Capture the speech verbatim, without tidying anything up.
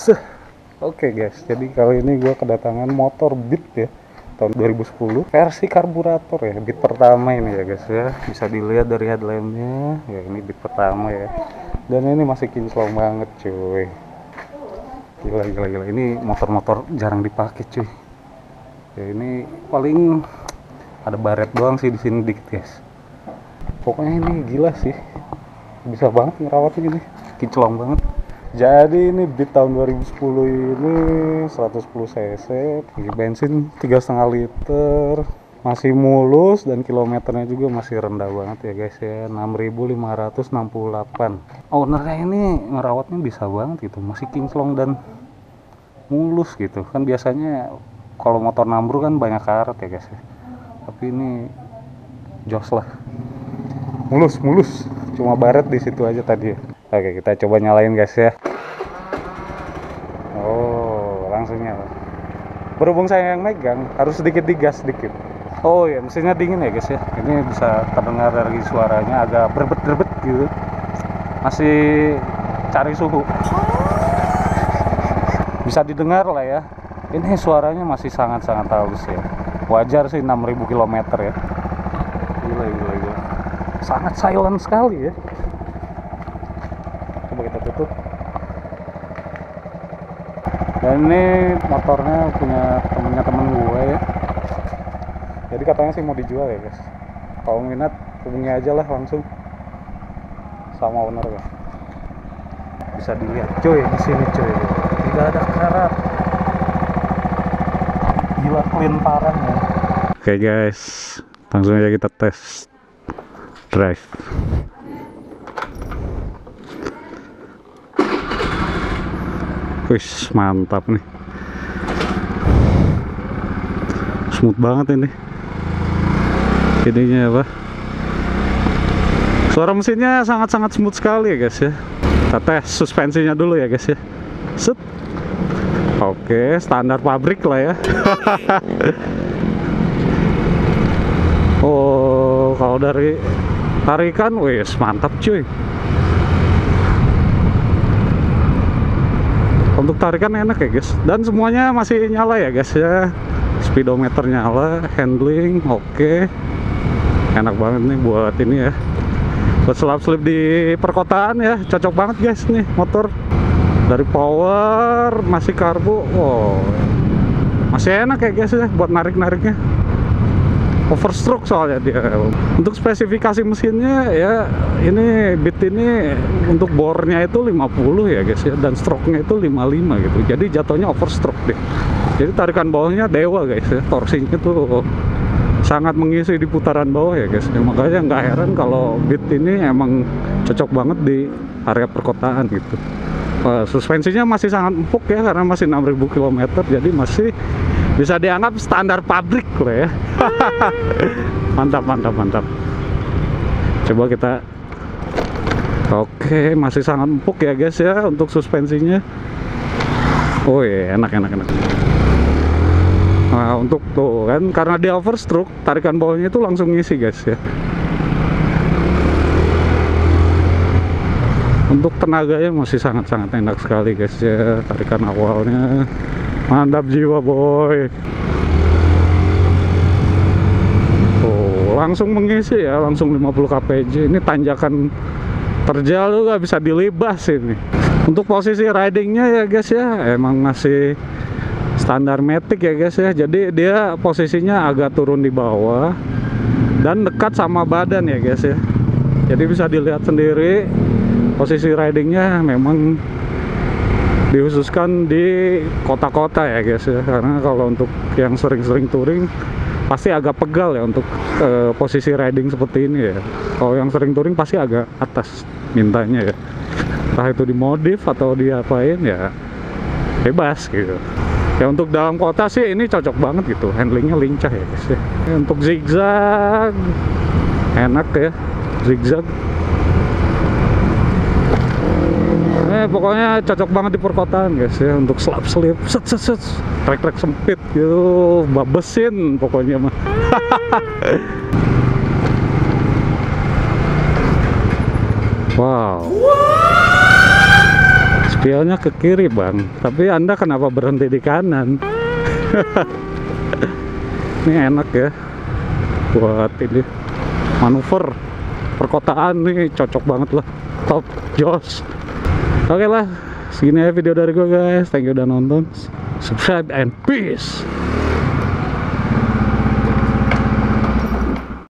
Seh. Oke guys, jadi kali ini gue kedatangan motor Beat ya, tahun dua ribu sepuluh, versi karburator ya, Beat pertama ini ya guys ya. Bisa dilihat dari headlampnya, ya ini Beat pertama ya. Dan ini masih kinclong banget cuy. Gila gila gila, ini motor-motor jarang dipakai cuy. Ya ini paling ada baret doang sih di sini dikit guys. Pokoknya ini gila sih, bisa banget ngerawatnya ini, kinclong banget. Jadi ini Beat tahun dua ribu sepuluh ini seratus sepuluh cc, pakai bensin tiga koma lima liter, masih mulus dan kilometernya juga masih rendah banget ya guys ya, enam ribu lima ratus enam puluh delapan. Ownernya ini ngerawatnya bisa banget gitu, masih kinclong dan mulus gitu. Kan biasanya kalau motor nambur kan banyak karat ya guys ya, tapi ini jos lah, mulus mulus, cuma baret di situ aja tadi ya. Oke, kita coba nyalain guys ya. Oh, langsung nyala. Berhubung saya yang megang, harus sedikit digas sedikit. Oh ya, mesinnya dingin ya guys ya. Ini bisa terdengar dari suaranya agak berbet-berbet gitu. Masih cari suhu. Bisa didengar lah ya. Ini suaranya masih sangat-sangat halus ya. Wajar sih enam ribu kilometer ya. Gila, gila, gila. Sangat silent sekali ya. Coba kita tutup. Dan ini motornya punya temennya temen gue ya. Jadi katanya sih mau dijual ya guys. Kalau minat hubungi aja lah langsung sama owner ya. Bisa dilihat cuy di sini cuy. Tidak ada karat. Gila clean parah ya. Oke guys, langsung aja kita tes drive. Wih, mantap nih, smooth banget ini. Ininya apa? Suara mesinnya sangat-sangat smooth sekali ya guys ya. Kita tes suspensinya dulu ya guys ya. Set. Oke, standar pabrik lah ya. Oh, kalau dari tarikan, wih, mantap cuy. Untuk tarikan enak ya guys, dan semuanya masih nyala ya guys ya. Speedometer nyala, handling oke, okay. Enak banget nih buat ini ya, buat selap-selip di perkotaan ya, cocok banget guys nih motor. Dari power, masih karbo, wow, masih enak ya guys ya buat narik-nariknya. Overstroke soalnya dia. Untuk spesifikasi mesinnya ya, ini Beat ini untuk bornya itu lima puluh ya guys ya, dan stroke-nya itu lima puluh lima gitu. Jadi jatuhnya overstroke deh. Jadi tarikan bawahnya dewa guys ya, torsinya tuh sangat mengisi di putaran bawah ya guys ya. Makanya nggak heran kalau Beat ini emang cocok banget di area perkotaan gitu. Wah, suspensinya masih sangat empuk ya, karena masih enam ribu kilometer, jadi masih bisa dianggap standar pabrik lah ya. Mantap, mantap, mantap. Coba kita. Oke, masih sangat empuk ya guys ya untuk suspensinya. Oh iya, enak, enak, enak. Nah, untuk tuh kan, karena dia overstroke, tarikan bawahnya itu langsung ngisi guys ya. Untuk tenaganya masih sangat-sangat enak sekali guys ya, tarikan awalnya. Mantap jiwa boy. Oh, langsung mengisi ya, langsung lima puluh K P J. Ini tanjakan terjal juga bisa dilibas ini. Untuk posisi ridingnya ya guys ya, emang masih standar matic ya guys ya. Jadi dia posisinya agak turun di bawah dan dekat sama badan ya guys ya. Jadi bisa dilihat sendiri posisi ridingnya memang dikhususkan di kota-kota ya guys ya, karena kalau untuk yang sering-sering touring pasti agak pegal ya untuk uh, posisi riding seperti ini ya. Kalau yang sering touring pasti agak atas mintanya ya, entah itu dimodif atau diapain ya bebas gitu ya. Untuk dalam kota sih ini cocok banget gitu, handlingnya lincah ya guys ya. Untuk zigzag enak ya, zigzag. Eh, pokoknya cocok banget di perkotaan guys ya, untuk selap selip, set set set, trek-trek sempit gitu, babesin pokoknya mah. Wow. Spionnya ke kiri bang, tapi anda kenapa berhenti di kanan? Ini enak ya buat ini manuver perkotaan nih, cocok banget lah, top jos. Oke lah, segini aja video dari gue guys, thank you udah nonton, subscribe and peace.